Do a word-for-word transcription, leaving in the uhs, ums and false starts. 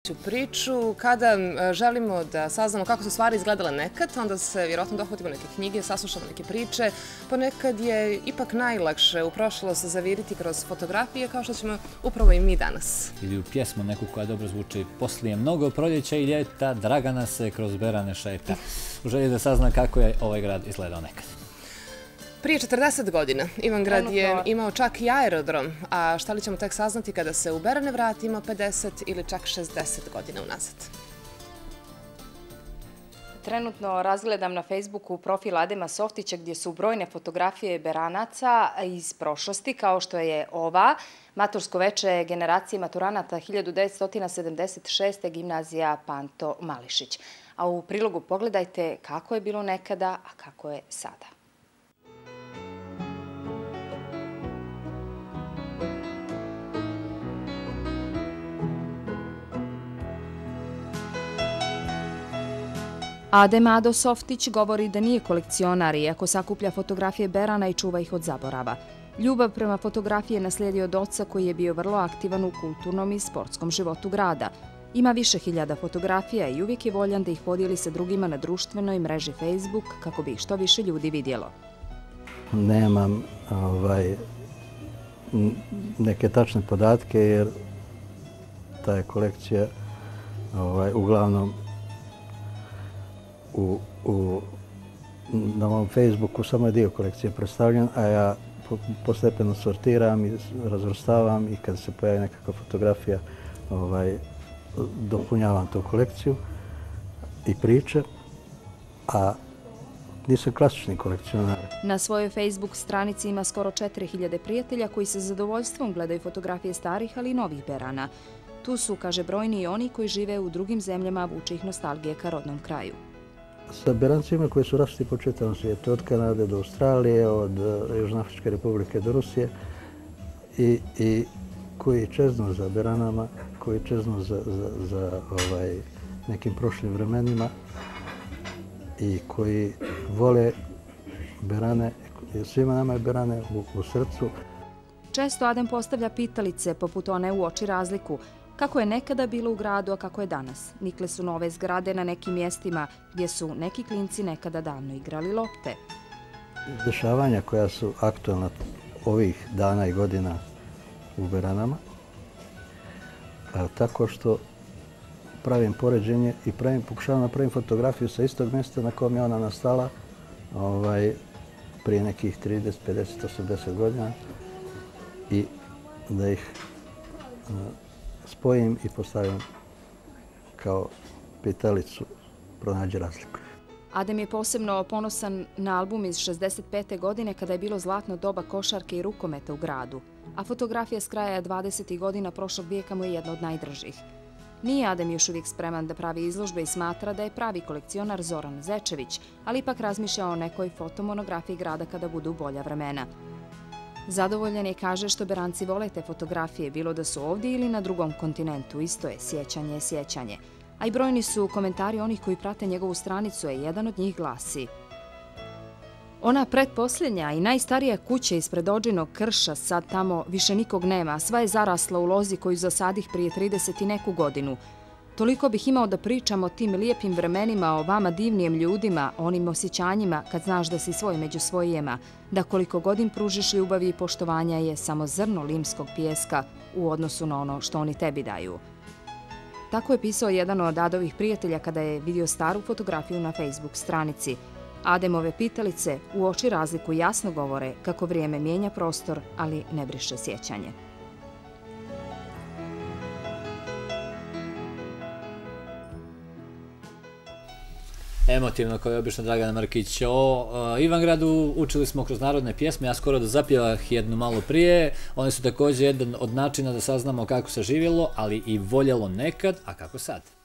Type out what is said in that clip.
Priču. Kada želimo da saznamo kako su stvari izgledale nekad, onda se vjerojatno dohvatimo neke knjige, saslušamo neke priče. Ponekad je ipak najlakše u prošlost zaviriti kroz fotografije, kao što ćemo upravo i mi danas. Ili u pjesmu neku koja dobro zvuči: poslije mnogo proljeća i ljeta, Dragana se kroz Berane šeta. U želji da sazna kako je ovaj grad izgledao nekad. Prije četrdeset godina Ivangrad je imao čak i aerodrom, a šta li ćemo tek saznati kada se u Berane vratimo pedeset ili čak šezdeset godina unazad. Trenutno razgledam na Facebooku profil Adema Softića gdje su brojne fotografije Beranaca iz prošlosti, kao što je ova, matursko veče generacije maturanata hiljadu devetsto sedamdeset šeste. gimnazija Panto Mališić. A u prilogu pogledajte kako je bilo nekada, a kako je sada. Adem Ado Softić govori da nije kolekcionar, iako sakuplja fotografije Berana i čuva ih od zaborava. Ljubav prema fotografiji je naslijedio od oca koji je bio vrlo aktivan u kulturnom i sportskom životu grada. Ima više hiljada fotografija i uvijek je voljan da ih podijeli sa drugima na društvenoj mreži Facebook kako bi ih što više ljudi vidjelo. Nemam ovaj, neke tačne podatke jer ta je kolekcija ovaj, uglavnom U, u, na mom Facebooku samo je dio kolekcije predstavljen, a ja postepeno sortiram i razvrstavam i kad se pojavi nekakva fotografija ovaj, dopunjavam tu kolekciju i priče, a nisam klasični kolekcionar. Na svojoj Facebook stranici ima skoro četiri hiljade prijatelja koji sa zadovoljstvom gledaju fotografije starih, ali i novih Berana. Tu su, kaže, brojni i oni koji žive u drugim zemljama, vuče ih nostalgije ka rodnom kraju. Sa Berancima koji su rasli po čitavom svijetu, od Kanade do Australije, od Južnoafričke republike do Rusije i, i koji čeznu za Beranama, koji čeznu za, za, za ovaj, nekim prošlim vremenima i koji vole Berane, svima nama je Berane u, u srcu. Često Adem postavlja pitalice poput one u oči razliku. Kako je nekada bilo u gradu, a kako je danas? Nikle su nove zgrade na nekim mjestima gdje su neki klinci nekada davno igrali lopte. Dešavanja koja su aktualna ovih dana i godina u Beranama, a, tako što pravim poređenje i pravim, pokušavam da pravim fotografiju sa istog mjesta na kojem je ona nastala ovaj, prije nekih trideset, pedeset, osamdeset godina i da ih a, spojim i postavim kao pitalicu, pronađi razliku. Adem je posebno ponosan na album iz šezdeset pete. godine kada je bilo zlatno doba košarke i rukometa u gradu, a fotografija s kraja dvadesetih godina prošlog vijeka mu je jedna od najdražih. Nije Adem još uvijek spreman da pravi izložbe i smatra da je pravi kolekcionar Zoran Zečević, ali ipak razmišlja o nekoj fotomonografiji grada kada budu bolja vremena. Zadovoljan je, kaže, što Beranci vole te fotografije, bilo da su ovdje ili na drugom kontinentu. Isto je, sjećanje je sjećanje. A i brojni su komentari onih koji prate njegovu stranicu, a jedan od njih glasi: ona pretposljednja i najstarija kuća ispred Odžinog krša, sad tamo više nikog nema, sva je zarasla u lozi koju zasadih prije trideset i neku godinu. Toliko bih imao da pričam o tim lijepim vremenima, o vama divnijem ljudima, o onim osjećanjima kad znaš da si svoj među svojima, da koliko god im pružiš ljubavi i poštovanja je samo zrno limskog pijeska u odnosu na ono što oni tebi daju. Tako je pisao jedan od Adovih prijatelja kada je vidio staru fotografiju na Facebook stranici. Ademove pitalice u oči razliku jasno govore kako vrijeme mijenja prostor, ali ne briše sjećanje. Emotivno, kao je obično Dragana Markić. O Ivangradu učili smo kroz narodne pjesme, ja skoro da zapjevah jednu malo prije. One su također jedan od načina da saznamo kako se živjelo, ali i voljelo nekad, a kako sad.